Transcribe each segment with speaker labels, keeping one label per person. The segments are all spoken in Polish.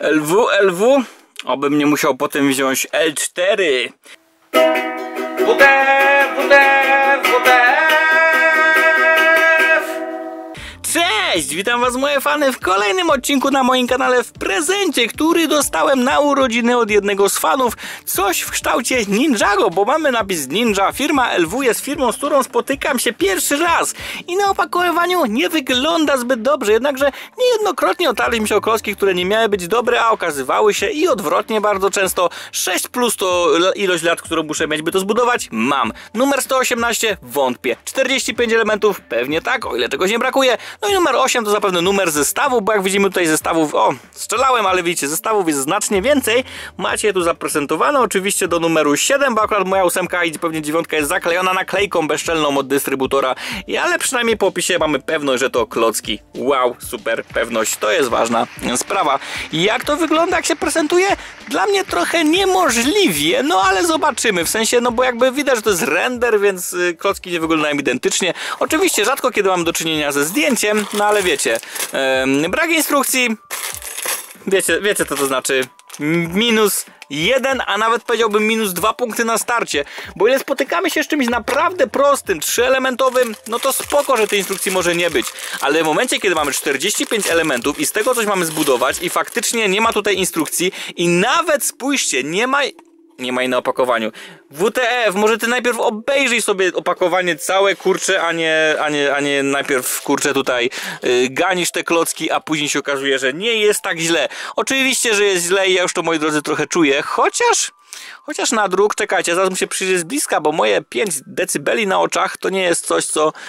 Speaker 1: LW, obym nie musiał potem wziąć L4. WTF. Cześć, witam was moje fany w kolejnym odcinku na moim kanale w prezencie, który dostałem na urodziny od jednego z fanów. Coś w kształcie Ninjago, bo mamy napis Ninja. Firma LW jest firmą, z którą spotykam się pierwszy raz i na opakowaniu nie wygląda zbyt dobrze, jednakże niejednokrotnie otarliśmy się o klocki, które nie miały być dobre, a okazywały się i odwrotnie bardzo często. 6+ to ilość lat, którą muszę mieć, by to zbudować. Mam. Numer 118? Wątpię. 45 elementów? Pewnie tak, o ile czegoś nie brakuje. No i numer 8 to zapewne numer zestawu, bo jak widzimy tutaj zestawów, strzelałem, ale widzicie, zestawów jest znacznie więcej. Macie je tu zaprezentowane oczywiście do numeru 7, bo akurat moja 8 i pewnie 9 jest zaklejona naklejką bezczelną od dystrybutora, ale przynajmniej po opisie mamy pewność, że to klocki. Wow, super, pewność, to jest ważna sprawa. Jak to wygląda, jak się prezentuje? Dla mnie trochę niemożliwie, no ale zobaczymy, w sensie, no bo jakby widać, że to jest render, więc klocki nie wyglądają identycznie. Oczywiście rzadko kiedy mam do czynienia ze zdjęciem, no ale wiecie, brak instrukcji, wiecie co to znaczy, -1, a nawet powiedziałbym -2 punkty na starcie, bo ile spotykamy się z czymś naprawdę prostym, 3-elementowym, no to spoko, że tej instrukcji może nie być, ale w momencie, kiedy mamy 45 elementów i z tego coś mamy zbudować i faktycznie nie ma tutaj instrukcji i nawet, spójrzcie, nie ma jej na opakowaniu. WTF, może ty najpierw obejrzyj sobie opakowanie całe, kurczę, a nie najpierw, kurczę, tutaj ganisz te klocki, a później się okazuje, że nie jest tak źle. Oczywiście, że jest źle i ja już to, moi drodzy, trochę czuję, chociaż na druk, czekajcie, zaraz mi się przyjdzie z bliska, bo moje 5 decybeli na oczach to nie jest coś,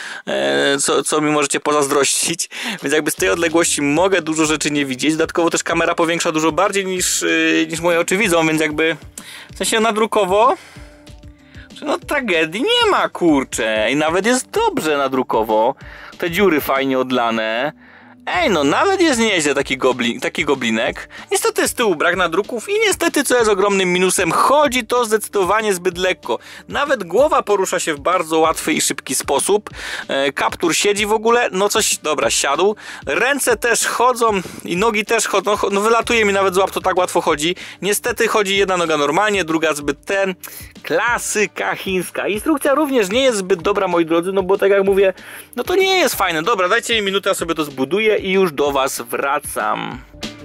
Speaker 1: co mi możecie pozazdrościć, więc jakby z tej odległości mogę dużo rzeczy nie widzieć. Dodatkowo też kamera powiększa dużo bardziej niż moje oczy widzą, więc jakby w sensie nadrukowo no tragedii nie ma, kurczę, i nawet jest dobrze nadrukowo, te dziury fajnie odlane. Ej, no nawet jest nieźle taki goblinek. Niestety z tyłu brak nadruków i niestety, co jest ogromnym minusem, chodzi to zdecydowanie zbyt lekko. Nawet głowa porusza się w bardzo łatwy i szybki sposób. Kaptur siedzi w ogóle, no coś, dobra, siadł. Ręce też chodzą i nogi też chodzą, no wylatuje mi nawet z łap, to tak łatwo chodzi. Niestety chodzi jedna noga normalnie, druga zbyt klasyka chińska. Instrukcja również nie jest zbyt dobra, moi drodzy, no bo tak jak mówię, no to nie jest fajne. Dobra, dajcie mi minutę, ja sobie to zbuduję i już do was wracam.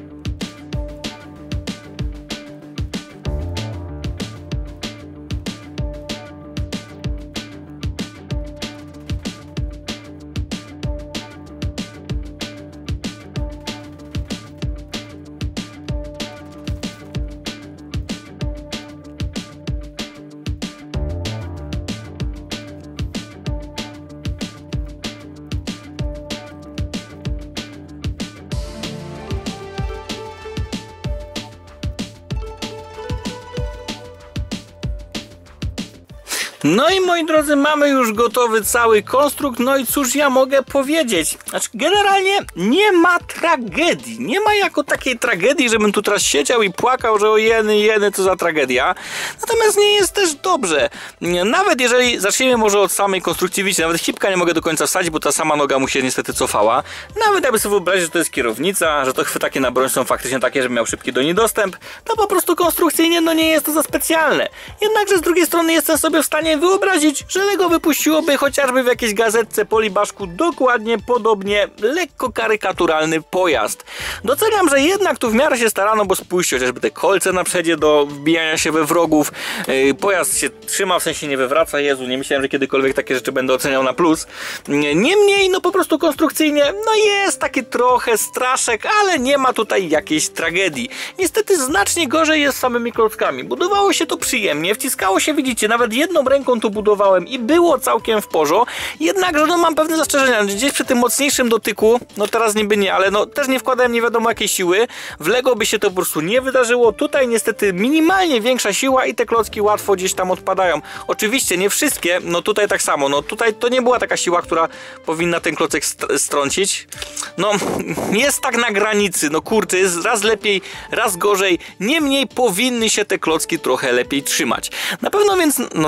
Speaker 1: No i moi drodzy, mamy już gotowy cały konstrukt, no i cóż ja mogę powiedzieć? Znaczy, generalnie nie ma tragedii, nie ma jako takiej tragedii, żebym tu teraz siedział i płakał, że o jeny, co za tragedia. Natomiast nie jest też dobrze. Nawet jeżeli zaczniemy może od samej konstrukcji, widzicie, nawet hipka nie mogę do końca wsadzić, bo ta sama noga mu się niestety cofała. Nawet jakby sobie wyobrazić, że to jest kierownica, że to chwytaki na broń są faktycznie takie, żeby miał szybki do niej dostęp, to po prostu konstrukcyjnie no nie jest to za specjalne. Jednakże z drugiej strony jestem sobie w stanie wyobrazić, że Lego wypuściłoby chociażby w jakiejś gazetce Polibaszku dokładnie podobnie lekko karykaturalny pojazd. Doceniam, że jednak tu w miarę się starano, bo spójrzcie, chociażby te kolce na przedzie do wbijania się we wrogów, pojazd się trzyma, w sensie nie wywraca, Jezu, nie myślałem, że kiedykolwiek takie rzeczy będę oceniał na plus. Niemniej, no po prostu konstrukcyjnie, no jest taki trochę straszek, ale nie ma tutaj jakiejś tragedii. Niestety znacznie gorzej jest z samymi klockami. Budowało się to przyjemnie, wciskało się, widzicie, nawet jedną ręką tu budowałem i było całkiem w porządku, jednakże no mam pewne zastrzeżenia, gdzieś przy tym mocniejszym dotyku, no teraz niby nie, ale no też nie wkładałem nie wiadomo jakiej siły, w Lego by się to po prostu nie wydarzyło, tutaj niestety minimalnie większa siła i te klocki łatwo gdzieś tam odpadają. Oczywiście nie wszystkie, no tutaj tak samo, no tutaj to nie była taka siła, która powinna ten klocek strącić, no jest tak na granicy, no kurczę, jest raz lepiej, raz gorzej, niemniej powinny się te klocki trochę lepiej trzymać. Na pewno więc, no teraz się w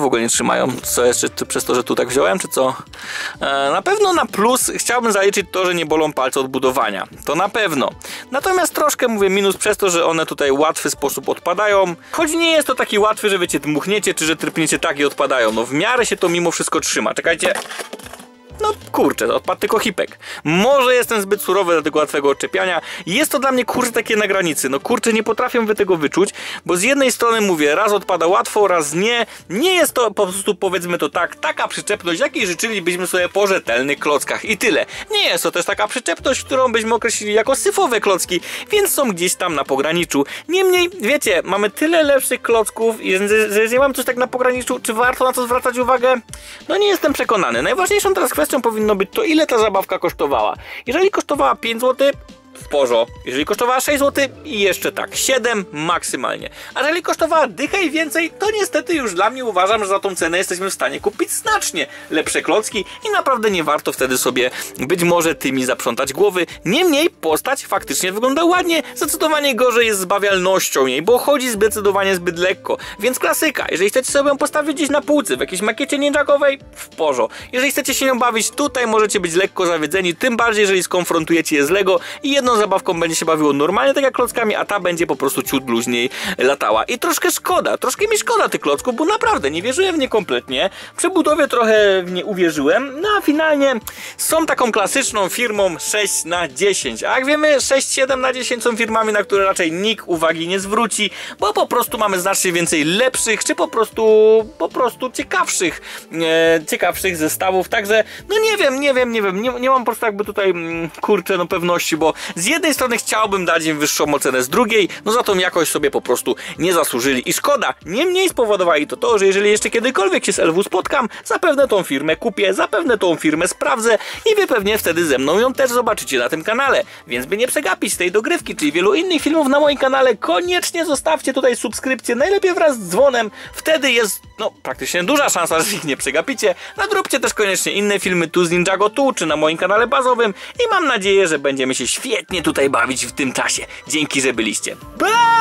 Speaker 1: ogóle nie trzymają. Co jeszcze, czy przez to, że tu tak wziąłem, czy co? Na pewno na plus chciałbym zaliczyć to, że nie bolą palce od budowania. To na pewno. Natomiast troszkę mówię minus przez to, że one tutaj w łatwy sposób odpadają. Choć nie jest to taki łatwy, że wiecie, dmuchniecie, czy że trypniecie tak i odpadają. No w miarę się to mimo wszystko trzyma. Czekajcie. No kurczę, odpadł tylko hipek. Może jestem zbyt surowy dla tego łatwego odczepiania. Jest to dla mnie kurczę takie na granicy. No kurczę, nie potrafię tego wyczuć, bo z jednej strony mówię, raz odpada łatwo, raz nie. Nie jest to po prostu, powiedzmy to tak, taka przyczepność, jakiej życzylibyśmy sobie po rzetelnych klockach i tyle. Nie jest to też taka przyczepność, którą byśmy określili jako syfowe klocki, więc są gdzieś tam na pograniczu. Niemniej, wiecie, mamy tyle lepszych klocków i jeżeli mam coś tak na pograniczu, czy warto na to zwracać uwagę? No nie jestem przekonany. Najważniejszą teraz kwestią powinno być to, ile ta zabawka kosztowała. Jeżeli kosztowała 5 zł, w porządku. Jeżeli kosztowała 6 zł i jeszcze tak, 7 maksymalnie. A jeżeli kosztowała dychę i więcej, to niestety już dla mnie uważam, że za tą cenę jesteśmy w stanie kupić znacznie lepsze klocki i naprawdę nie warto wtedy sobie być może tymi zaprzątać głowy. Niemniej postać faktycznie wygląda ładnie, zdecydowanie gorzej jest z bawialnością jej, bo chodzi zdecydowanie zbyt lekko. Więc klasyka, jeżeli chcecie sobie ją postawić gdzieś na półce, w jakiejś makiecie ninjagowej, w porządku. Jeżeli chcecie się nią bawić, tutaj możecie być lekko zawiedzeni, tym bardziej jeżeli skonfrontujecie je z Lego i jedną zabawką będzie się bawiło normalnie, tak jak klockami, a ta będzie po prostu ciut luźniej latała. I troszkę szkoda, troszkę mi szkoda tych klocków, bo naprawdę nie wierzyłem w nie kompletnie. Przy budowie trochę w nie uwierzyłem, no a finalnie są taką klasyczną firmą 6/10. A jak wiemy, 6-7/10 są firmami, na które raczej nikt uwagi nie zwróci, bo po prostu mamy znacznie więcej lepszych, czy po prostu ciekawszych zestawów. Także, no nie mam po prostu jakby tutaj, kurczę, no pewności, bo z jednej strony chciałbym dać im wyższą ocenę, z drugiej, no za tą jakość sobie po prostu nie zasłużyli i szkoda. Niemniej spowodowali to, że jeżeli jeszcze kiedykolwiek się z LW spotkam, zapewne tą firmę kupię, zapewne tą firmę sprawdzę i wy pewnie wtedy ze mną ją też zobaczycie na tym kanale. Więc by nie przegapić tej dogrywki, czyli wielu innych filmów na moim kanale, koniecznie zostawcie tutaj subskrypcję, najlepiej wraz z dzwonem, wtedy jest, no, praktycznie duża szansa, że ich nie przegapicie. Nadróbcie też koniecznie inne filmy tu z Ninjago tu, czy na moim kanale bazowym i mam nadzieję, że będziemy się świetnie tutaj bawić w tym czasie. Dzięki, że byliście. Bye!